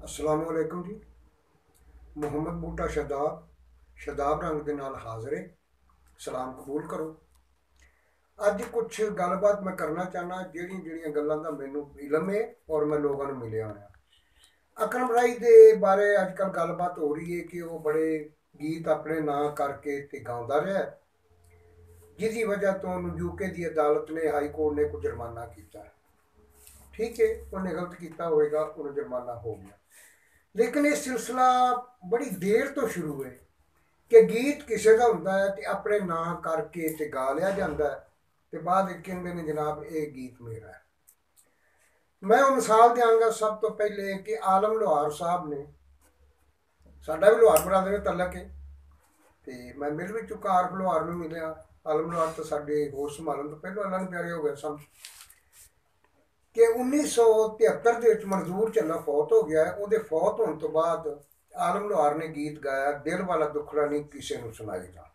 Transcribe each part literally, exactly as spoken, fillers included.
अस्सलामुअलैकुम जी। मुहम्मद बूटा शदाब शदाब रंग के नाल हाजिर है। सलाम कबूल करो। अज कुछ गलबात मैं करना चाहना जिहड़ियां जिहड़ियां गल्लां दा मैनू इलम है और मैं लोगों को मिलिया होया। अकरम राई दे बारे अजकल गलबात हो रही है कि वह बड़े गीत अपने नां करके ते गाउंदा रहा, जिसकी वजह तो यूके की अदालत ने हाई कोर्ट ने कुछ जुर्माना किया। ठीक है, उन्हें गलत किया होगा, उन्हें जुर्माना हो गया। लेकिन ये सिलसिला बड़ी देर तो शुरू है कि गीत किसी का होंदा है तो अपने नां करके ते गा लिया जाता है, तो बाद कहते हैं जनाब ये गीत मेरा है। मैं वो मिसाल देंगा सब तो पहले कि आलम लोहार साहब ने, साडा भी लोहार बरादरी में तलक है, तो मैं मिल भी चुका आरफ लोहार में मिलिया। आलम लोहार तो साढ़े होश संभालन तो पहले अल्लाह प्यारे हो गए सन कि उन्नीस सौ तिहत्तर के मंजूर झल्ला फौत हो गया है। वो फौत होने तो बाद आलम लोहार ने गीत गाया दिल वाला दुखड़ा नहीं किसी को सुनाएगा,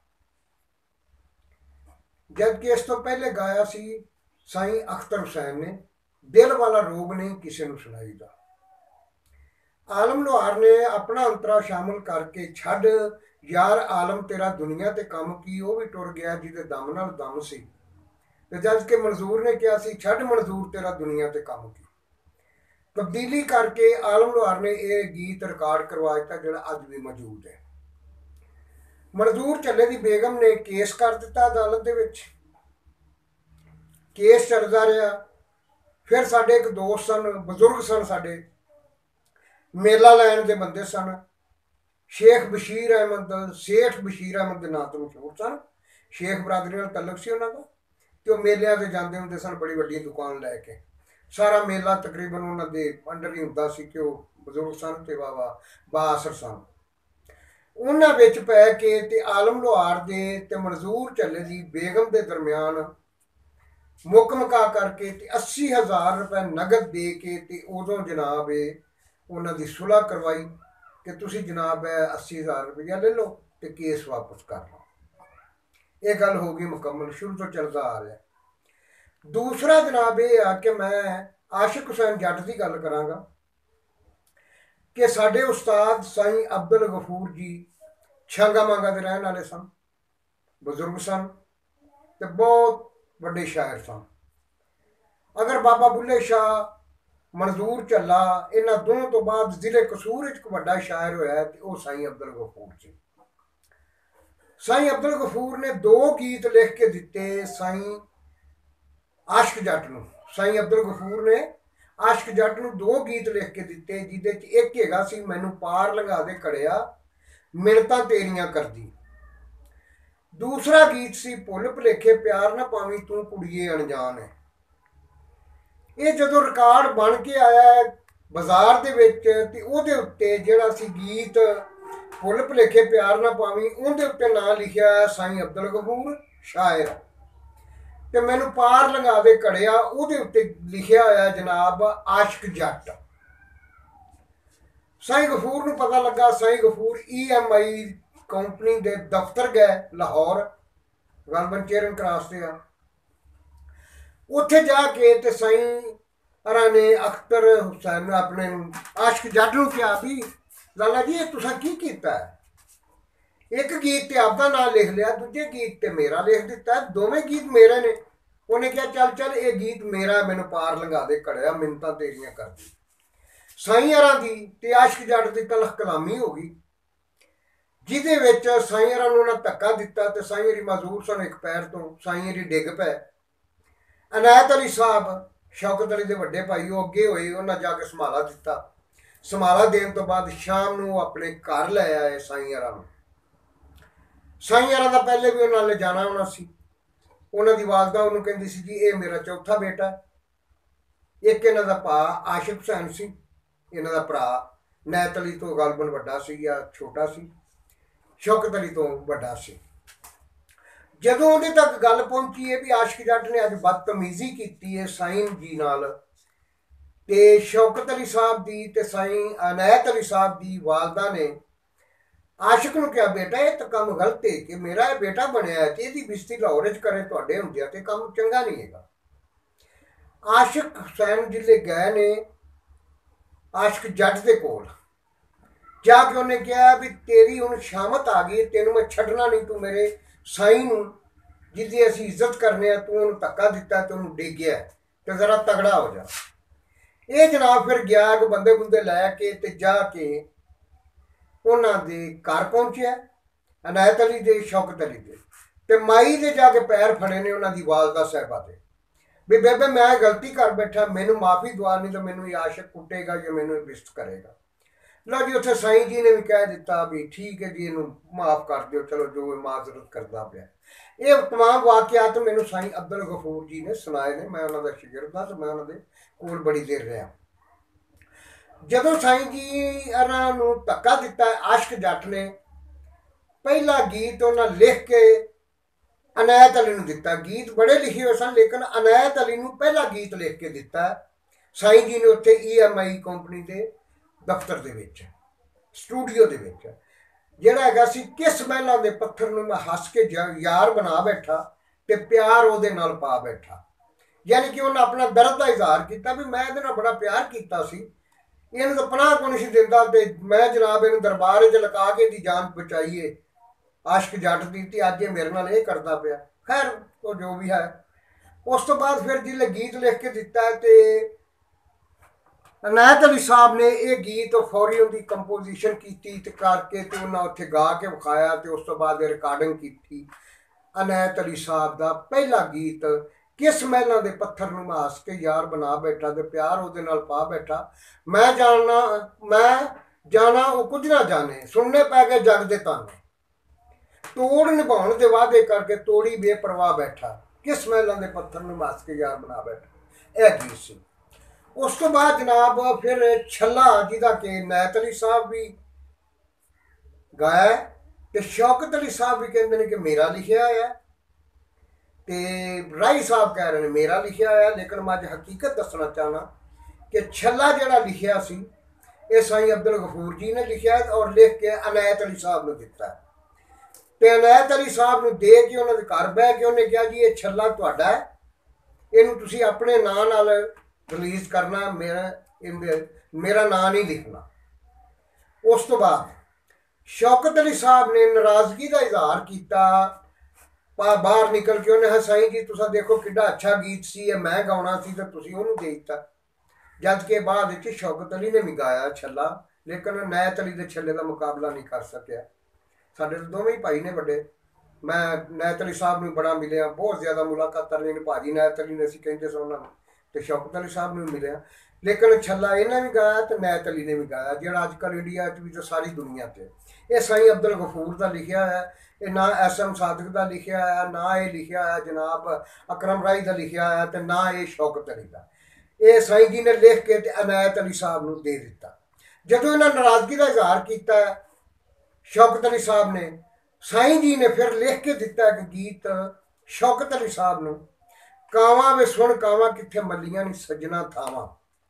जबकि इस तो पहले गाया सी साईं अख्तर हुसैन ने दिल वाला रोग नहीं किसी को सुनाईगा। आलम लोहार ने अपना अंतरा शामिल करके छड़ यार आलम तेरा दुनिया ते कम की वो भी टुर गया जिदे दम नाल दम सी, जज के मंजूर ने कहा सी छड़ मंजूर तेरा दुनिया ते कम की। तब्दीली करके आलम लोहार ने यह गीत रिकॉर्ड करवा दिता जोड़ा अज भी मौजूद है। मंजूर झल्ले की बेगम ने केस कर दिता अदालत दे विच, केस चलता रहा। फिर साडे एक दोस्त सन, बजुर्ग सन, साडे मेला लैन के बंदे सन, शेख बशीर अहमद, सेठ बशीर अहमद के नाम तो मशहूर सन। शेख बरादरी नाल तलक सी उन्हां दा, ते ओह मेलियां ते जांदे हुंदे सन बड़ी वड्डी दुकान लैके। सारा मेला तकरीबन उन्होंने अंडर ही होंदा सी कि बजुर्ग सन ते वाह वाह बासर सन। उन्हां विच पै के ते आलम लोहार दे ते मंजूर झल्ले दी बेगम दे दरम्यान मुक मका करके ते अस्सी हज़ार रुपए नगद दे के ते उदों जनाब उन्हां दी सुलह करवाई कि तुसी जनाब है अस्सी हज़ार रुपया ले लो ते केस वापस कर लो। ये गल हो गई मुकम्मल, शुरू तो चलता आ रहा है। दूसरा जनाब यह आ कि मैं आशिक हुसैन जट की गल करांगा कि साडे उस्ताद साईं अब्दुल गफूर जी छांगा मांगा के रहने वाले सन, बजुर्ग सन ते बहुत बड़े शायर सन। अगर बाबा बुल्ले शाह मंजूर झल्ला इन्होंने दोनों तो बाद जिले कसूर एक बड़ा शायर होया तो वह साईं अब्दुल गफूर जी। साईं अब्दुल गफूर ने दो गीत लिख के दिते साईं आशिक जट नूं। साईं अब्दुल गफूर ने आशिक जट नूं दो गीत लिख के दिते, जिहदे च एक हैगा सी मैनू पार लंघा दे कड़िया मिन्नतां तेरियां करदी। दूसरा गीत सी भुल भुलेखे प्यार ना पावी तू कुड़िए अनजान है। ये जदों रिकॉर्ड बन के आया बाजार दे विच ते उहदे उत्ते जिहड़ा सी गीत भुल भुलेखे प्यार ना पावी उहदे उत्ते नाम लिखिया साईं अब्दुल गफूर शायर, ते मैनू पार लंघा दे कड़िया उहदे उत्ते लिखिया होया जनाब आशिक जट। साईं गफूर नूं पता लगा, Sain Ghafoor E M I company दे दफ्तर गए लाहौर, गलबन चेरन क्रॉस से आ। उत्थे जाके ते साईं अरा ने अख्तर हुसैन अपने आशिक जट नूं कहा भी लाला जी तुसां की कीता है, एक गीत ते आपदा नाम लिख लिया, दूजे गीत ते मेरा लिख दिता है, दोवें गीत मेरे ने। उन्हें कहा चल चल ये गीत मेरा, मैनू पार लंघा दे कड़िया मिन्नतां तेरियां करदी। साईं अरा दी ते आशिक जट दी तलख कलामी हो गई, जिहदे विच साईं अरा नूं उन्हां धक्का दिता ते साईं अरी मजबूर सन एक पैर तो, साईं अरी डिग पै। अनायत अली साहब शौकत अली दे वड्डे भाई वो अगे होए, उन्हें जाके संभाला दिता। संभाला देने तो बाद शाम नूं अपने घर लै आए साईं अरा नूं। साईं अरा दा पहले भी उन्होंने जाना होना सी। उन्हों की वालदा उन्होंने कहती सी जी ये मेरा चौथा बेटा है। एक इन्हों का भा आशिक हुसैन सी, इन्हों का भरा नैत अली तो गलबन वड्डा सी या छोटा सी, शौकत अली तो वड्डा सी। जदों उहदे तक गल पहुंची है भी आशिक जट ने अज बदतमीजी की है साईं जी नाल, ते शौकत अली साहब की ते साईं अनायत अली साहब की वालदा ने आशिक नूं कहा बेटा ये तो काम गलत है कि मेरा ये बेटा बनया है, इसकी बिस्ती लाहौर करे तुहाडे हुंदिया ते काम चंगा नहीं है। आशिक हुसैन जिले गए ने आशिक जट के कोल, जाके उन्हें कहा भी तेरी हुण शामत आ गई, तेन मैं छड्डना नहीं, तू मेरे साईं नूं जिहदी असीं इज्जत करने, तू उन्हें धक्का दिता तो उन्हें डिग्गिया, तो जरा तगड़ा हो जा। ये जनाब फिर गया कि बंदे बुंदे लैके ते जाके उन्हां दे घर पहुंचिया, अनायत अली दे, शौकत अली दे, ते माई दे जाके पैर फड़े ने उन्हां दी वालदा साहिबा दे भी बेबे मैं गलती कर बैठा, मैनू माफ़ी दवा, नहीं तो मैनू आशिक कुटेगा या मैनू बिस्त करेगा। लो जी उत्थे साईं जी ने भी कह दिता भी ठीक है जी, इनू माफ़ कर दो, चलो जो माजरत करता पाया। ये तमाम वाकयात मैनू साईं अब्दुल गफूर जी ने सुनाए ने, मैं उन्होंने शिगिरद हाँ, तो मैं उन्होंने कोल बड़ी देर रहा। जदों साईं जी अरां नू धक्का दिता, आशिक जट ने पहला गीत उन्हें लिख के अनायत अली नू दिता। गीत बड़े लिखे हुए सन, लेकिन अनायत अली नू पहला गीत लिख के दिता साईं जी ने उत्थे ई एम आई कंपनी के दफ्तर दे विच, स्टूडियो दे विच, जिहड़ा हैगा सी किस महलां दे पत्थर नूं मैं हस के यार बना बैठा ते प्यार उहदे नाल पा बैठा। यानी कि उन्हें अपना दर्द का इजहार किया भी मैं इहदे नाल बड़ा प्यार किया सी, इहनूं तो पनाह कोई नहीं दिंदा, ते मैं जनाब इहनूं दरबार च लगा के दी जान बचाईए आशिक जट दी, ते अज ये मेरे नाल ये करदा पिया। खैर वो जो भी है। उस तो बाद फिर जिसले गीत लिख के दिता है तो अनायत अली साहब ने यह गीत फौरी उनकी कंपोजिशन की करके तो उन्हें उत्थे गा के विखाया, तो उस तो बाद रिकॉर्डिंग की अनायत अली साहब का पहला गीत किस महलों के पत्थर नूं मैं हस के यार बना बैठा, तो प्यार उहदे नाल पा बैठा, मैं जाना मैं जाना वो कुछ ना जाने, सुनने पै गए जग दे ताने, तोड़ निभाउण दे वादे करके तोड़ी बेपरवाह बैठा, किस महलों के पत्थर नूं हस के यार बना बैठा। यह गीत सी। उस तो बाद जनाब फिर छला जिहदा कि अनायत अली साहब भी गाया, तो शौकत अली साहब भी कहते हैं कि मेरा लिखिया है, तो राही साहब कह रहे हैं मेरा लिखिया है, लेकिन मैं अज हकीकत दसना चाहना कि छला जिहड़ा लिखिया सी ये साईं अब्दुल गफूर जी ने लिखिया और लिख के अनायत अली साहब ने दिता। तो अनायत अली साहब ने दे के उन्होंने घर बह के उन्हें कहा जी ये छला तुहाडा है, इनू तुसीं अपने नां नाल रिलीज करना, मेरा मेरा नाम नहीं लिखना। उस तो बाद शौकत अली साहब ने नाराजगी का इजहार किया, बाहर निकल के उन्हें साईं जी तुसा देखो कितना अच्छा गीत सी, मैं गाना सी तो तुसीं उहनूं दे दिता। जद के बाद शौकत अली ने भी गाया छला, लेकिन अनायत अली के छले का मुकाबला नहीं कर सकिया। साडे तो दोवें ही भाई ने बड़े, मैं अनायत अली साहब नूं बड़ा मिलिया, बहुत ज़्यादा मुलाकात रही ने, भाजी अनायत अली ने असीं कहिंदे सी उन्हां नूं, तो शौकत अली साहब ने मिले, लेकिन छला इन्हें भी गाया तो अनायत अली ने भी गाया, जो अजकल इंडिया भी तो सारी दुनिया से ये साईं अब्दुल गफूर का लिखिया है, ये ना एस एम सादिक का लिखिया है, ना ये लिखिया है जनाब अकरम राही का लिखिया है, तो ना ये शौकत अली का। ये साईं जी ने लिख के अनायत अली साहब को दे दिता। जदों इन्हें नाराजगी का इजहार किया शौकत अली साहब ने, साईं जी ने फिर लिख के दिता एक गीत शौकत अली साहब को, कावां वे सुन कावां कित्थे मलियां नी सजना थावां,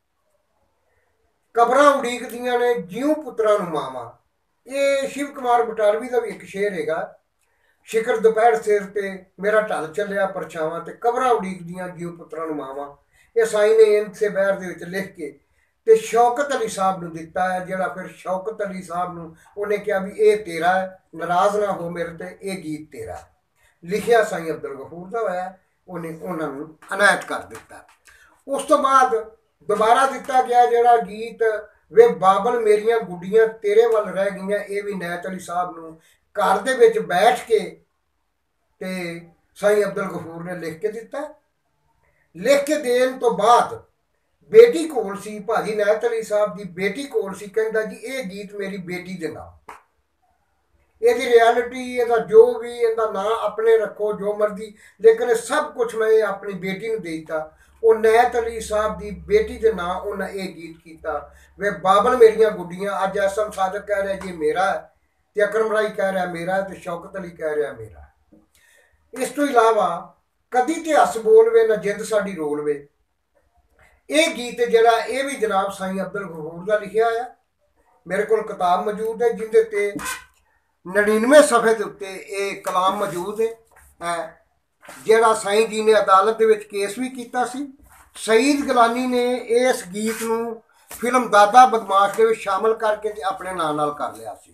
कबरां उड़ीकदियां ने जिऊं पुत्रां नूं मावां। ये शिव कुमार बटालवी का भी एक शेर हैगा, शिखर दोपहर सिर ते मेरा ढल चलिया परछावां, ते कबरां उड़ीकदियां जिऊं पुत्रां नूं मावां। ये साईं ने इनसे बहर दे विच लिख के ते शौकत अली साहब नूं दिता है, जिहड़ा फिर शौकत अली साहब नूं उन्हें कहा भी ये तेरा है, नाराज ना हो मेरे ते, ये गीत तेरा लिखिया साईं अब्दुल गफूर का होया, उन्हें उन्होंने अनायत कर दिता। उस तो बाद दोबारा दिता गया जिहड़ा गीत वे बाबल मेरियां गुड्डियां तेरे वल रह गईयां, ये भी अनायत अली साहब नूं घर दे विच बैठ के ते साईं अब्दुल गफूर ने लिख के दिता। लिख के देन तो बाद बेटी कोल सी, भाजी अनायत अली साहब की बेटी कोल सी, कहंदा जी ये गीत मेरी बेटी दे नाम, यदि रियलिटी यदा जो भी इहदा नाम अपने रखो जो मर्जी, लेकिन सब कुछ मैं अपनी बेटी नूं दे दिता। वो अनायत अली साहब की बेटी के नाम उन्हें यह गीत किया, वे बाबल मेरियां गुड्डियां। अज एस एम सादक कह रहा जी मेरा है, तो अकरम राही कह रहा मेरा है, तो शौकत अली कह रहा मेरा है। इस तो इलावा कदी ते हस बोलवे ना जिंद साडी रोलवे, ये गीत जरा ये भी जनाब साईं अब्दुल गफूर का लिखिया है। मेरे को किताब मौजूद है जिंदे ते नड़िनवे सफ़े के उत्ते ये कलाम मौजूद है, जिहड़ा साईं जी ने अदालत दे विच केस भी किया सी। सईद गिलानी ने इस गीत नूं ਫਿਲਮ ਦਾਦਾ ਬਦਮਾਸ਼ ਦੇ ਵਿੱਚ ਸ਼ਾਮਲ ਕਰਕੇ ਤੇ ਆਪਣੇ ਨਾਂ ਨਾਲ ਕਰ ਲਿਆ ਸੀ।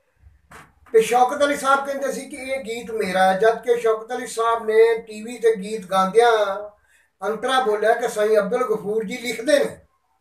ਤੇ ਸ਼ੌਕਤ ਅਲੀ ਸਾਹਿਬ ਕਹਿੰਦੇ ਸੀ ਕਿ ਇਹ ਗੀਤ ਮੇਰਾ ਹੈ, ਜਦ ਕਿ ਸ਼ੌਕਤ ਅਲੀ ਸਾਹਿਬ ਨੇ ਟੀਵੀ ਤੇ ਗੀਤ ਗਾਉਂਦਿਆਂ ਅੰਤਰਾ ਬੋਲਿਆ ਕਿ ਸਾਈਂ ਅਬਦੁਲ ਗਫੂਰ ਜੀ ਲਿਖਦੇ ਨੇ।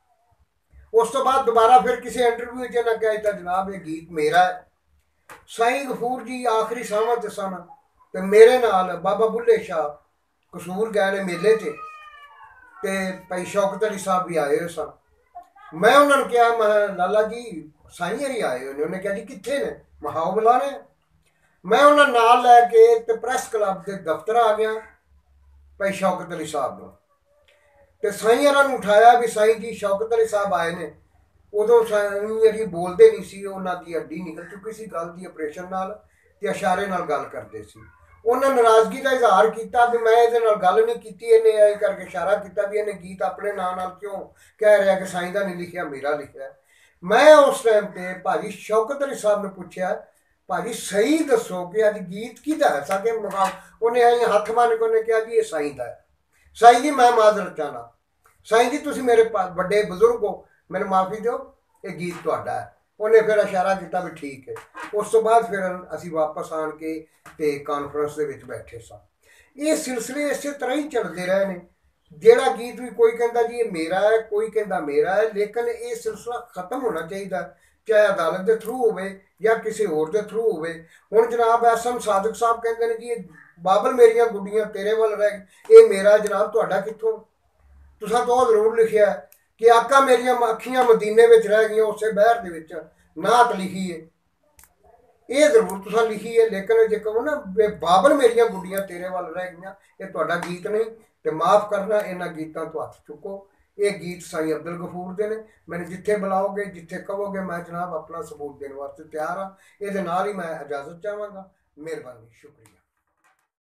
ਉਸ ਤੋਂ ਬਾਅਦ ਦੁਬਾਰਾ ਫਿਰ ਕਿਸੇ ਇੰਟਰਵਿਊ ਵਿੱਚ ਇਹਨਾਂ ਕਿਹਾ ਤਾਂ ਜਨਾਬ ਇਹ ਗੀਤ ਮੇਰਾ ਹੈ। ਸਾਈਂ ਗਫੂਰ ਜੀ ਆਖਰੀ ਸਾਹਾਂ ਤੇ ਸਨ ਤੇ ਮੇਰੇ ਨਾਲ ਬਾਬਾ ਬੁੱਲੇ ਸ਼ਾਹ ਕਸੂਰ ਗਏ ਨੇ ਮੇਲੇ 'ਤੇ, ਤੇ ਭਾਈ ਸ਼ੌਕਤ ਅਲੀ ਸਾਹਿਬ ਵੀ ਆਏ ਹੋਏ ਸਨ। ਮੈਂ ਉਹਨਾਂ ਨੂੰ ਕਿਹਾ, ਮੈਂ ਲਾਲਾ ਜੀ ਸਾਈਂ ਹਰੀ ਆਏ ਹੋਏ ਨੇ। ਉਹਨੇ ਕਿਹਾ ਜੀ ਕਿੱਥੇ ਨੇ? ਮਹਾਓ ਬੁਲਾਣੇ। ਮੈਂ ਉਹਨਾਂ ਨਾਲ ਲੈ ਕੇ ਤੇ ਪ੍ਰੈਸ ਕਲੱਬ ਦੇ ਦਫ਼ਤਰ ਆ ਗਿਆ ਭਾਈ ਸ਼ੌਕਤ ਅਲੀ ਸਾਹਿਬ ਨੂੰ, ਤੇ ਸਾਈਂ ਹਰਾਂ ਨੂੰ ਉਠਾਇਆ ਵੀ ਸਾਈਂ ਜੀ ਸ਼ੌਕਤ ਅਲੀ ਸਾਹਿਬ ਆਏ ਨੇ। ਉਦੋਂ ਸਾਈਂ ਹਰੀ ਬੋਲਦੇ ਨਹੀਂ ਸੀ, ਉਹਨਾਂ ਦੀ ਹੱਡੀ ਨਿਕਲ ਚੁੱਕੀ ਸੀ ਗੱਲ ਦੀ ਆਪਰੇਸ਼ਨ ਨਾਲ, ਤੇ ਇਸ਼ਾਰੇ ਨਾਲ ਗੱਲ ਕਰਦੇ ਸੀ। ਉਹਨਾਂ ਨਾਰਾਜ਼ਗੀ ਦਾ ਇਜ਼ਹਾਰ ਕੀਤਾ ਵੀ ਮੈਂ ਇਹਦੇ ਨਾਲ ਗੱਲ ਨਹੀਂ ਕੀਤੀ, ਇਹਨੇ ਇਹ ਕਰਕੇ ਇਸ਼ਾਰਾ ਕੀਤਾ ਵੀ ਇਹਨੇ ਗੀਤ ਆਪਣੇ ਨਾਂ ਨਾਲ ਕਿਉਂ ਕਹਿ ਰਿਹਾ ਕਿ ਸਾਈਂ ਦਾ ਨਹੀਂ ਲਿਖਿਆ, ਮੇਰਾ ਲਿਖਿਆ। ਮੈਂ ਉਸ ਟਾਈਮ ਤੇ ਭਾਜੀ ਸ਼ੌਕਤ ਅਲੀ ਸਾਹਿਬ ਨੂੰ ਪੁੱਛਿਆ, ਭਾਜੀ ਸਹੀ ਦੱਸੋ ਕਿ ਅੱਜ ਗੀਤ ਕਿਹਦਾ ਹੈ ਸਾਡੇ ਮੁਕਾਮ? ਉਹਨੇ ਆਈ ਹੱਥ ਮਾਰ ਕੇ ਉਹਨੇ ਕਿਹਾ ਜੀ ਇਹ ਸਾਈਂ ਦਾ ਹੈ। ਸਾਈਂ ਜੀ ਮੈਂ ਮਾਜ਼ਰਤ ਚਾਹਨਾ, ਸਾਈਂ ਜੀ ਤੁਸੀਂ ਮੇਰੇ ਵੱਡੇ ਬਜ਼ੁਰਗ ਹੋ, ਮੈਨੂੰ ਮਾਫੀ ਦਿਓ, ਇਹ ਗੀਤ ਤੁਹਾਡਾ ਹੈ। ਉਹਨੇ ਫਿਰ ਇਸ਼ਾਰਾ ਕੀਤਾ ਵੀ ਠੀਕ ਹੈ। ਉਸ ਤੋਂ ਬਾਅਦ ਫਿਰ ਅਸੀਂ ਵਾਪਸ ਆਣ ਕੇ ਤੇ ਕਾਨਫਰੰਸ ਦੇ ਵਿੱਚ ਬੈਠੇ ਸਾਂ। ਇਹ ਸਿਲਸਿਲੇ ਇਸੇ ਤਰ੍ਹਾਂ ਹੀ ਚੱਲਦੇ ਰਹੇ ਨੇ। ਜਿਹੜਾ ਗੀਤ ਵੀ ਕੋਈ ਕਹਿੰਦਾ ਜੀ ਇਹ ਮੇਰਾ ਹੈ, ਕੋਈ ਕਹਿੰਦਾ ਮੇਰਾ ਹੈ, ਲੇਕਿਨ ਇਹ ਸਿਲਸਿਲਾ ਖਤਮ ਹੋਣਾ ਚਾਹੀਦਾ, ਚਾਹੇ ਅਦਾਲਤ ਦੇ ਥਰੂ ਹੋਵੇ ਜਾਂ ਕਿਸੇ ਹੋਰ ਦੇ ਥਰੂ ਹੋਵੇ। ਹੁਣ ਜਨਾਬ ਐਸ ਐਮ ਸਾਦਕ ਸਾਹਿਬ ਕਹਿੰਦੇ ਨੇ ਜੀ ਇਹ ਬਾਬਲ ਮੇਰੀਆਂ ਗੁੱਡੀਆਂ ਤੇਰੇ ਵੱਲ ਰਹਿ ਗਈ, ਇਹ ਮੇਰਾ। ਜਨਾਬ ਤੁਹਾਡਾ ਕਿੱਥੋਂ? ਤੁਸੀਂ ਤਾਂ ਉਹ ਜ਼ਰੂਰ ਲਿਖਿਆ ਕਿ ਆਕਾ ਮੇਰੀਆਂ ਅੱਖੀਆਂ ਮਦੀਨੇ ਵਿੱਚ ਰਹਿ ਗਈਆਂ, ਉਸੇ ਬਹਿਰ ਦੇ ਵਿੱਚ ਨਾਤ ਲਿਖੀ ਹੈ, ਇਹ ਜ਼ਰੂਰ ਤੁਸੀਂ ਲਿਖੀ ਹੈ। ਲੇਕਿਨ ਜੇ ਕਹੋ ਨਾ ਬਾਬਲ ਮੇਰੀਆਂ ਗੁੱਡੀਆਂ ਤੇਰੇ ਵੱਲ ਰਹਿ ਗਈਆਂ, ਇਹ ਤੁਹਾਡਾ ਗੀਤ ਨਹੀਂ, ਤੇ ਮਾਫ ਕਰਨਾ, ਇਹਨਾਂ ਗੀਤਾਂ ਤੋਂ ਹੱਥ ਚੁੱਕੋ। ਇਹ ਗੀਤ ਸਾਈਂ ਅਬਦੁਲ ਗਫੂਰ ਦੇ ਨੇ। ਮੈਨੂੰ ਜਿੱਥੇ ਬੁਲਾਓਗੇ, ਜਿੱਥੇ ਕਹੋਗੇ, ਮੈਂ ਜਨਾਬ ਆਪਣਾ ਸਬੂਤ ਦੇਣ ਵਾਸਤੇ ਤਿਆਰ ਹਾਂ। ਇਹਦੇ ਨਾਲ ਹੀ ਮੈਂ ਇਜਾਜ਼ਤ ਚਾਹਾਂਗਾ। ਮਿਹਰਬਾਨੀ, ਸ਼ੁਕਰੀਆ।